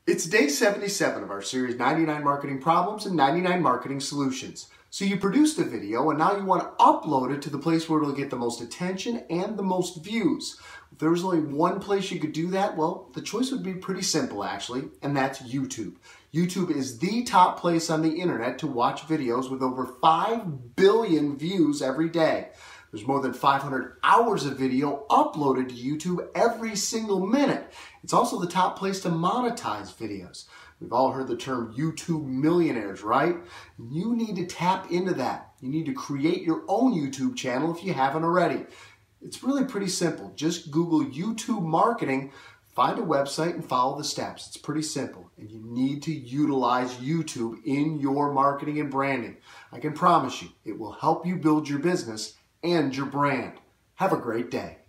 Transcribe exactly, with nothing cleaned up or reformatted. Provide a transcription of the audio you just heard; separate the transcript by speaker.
Speaker 1: It's day seventy-seven of our series ninety-nine Marketing Problems and ninety-nine Marketing Solutions. So you produced a video and now you want to upload it to the place where it'll get the most attention and the most views. If there was only one place you could do that, well, the choice would be pretty simple actually, and that's YouTube. YouTube is the top place on the internet to watch videos with over five billion views every day. There's more than five hundred hours of video uploaded to YouTube every single minute. It's also the top place to monetize videos. We've all heard the term YouTube millionaires, right? You need to tap into that. You need to create your own YouTube channel if you haven't already. It's really pretty simple. Just Google YouTube marketing, find a website, and follow the steps. It's pretty simple, and you need to utilize YouTube in your marketing and branding. I can promise you, it will help you build your business and your brand. Have a great day.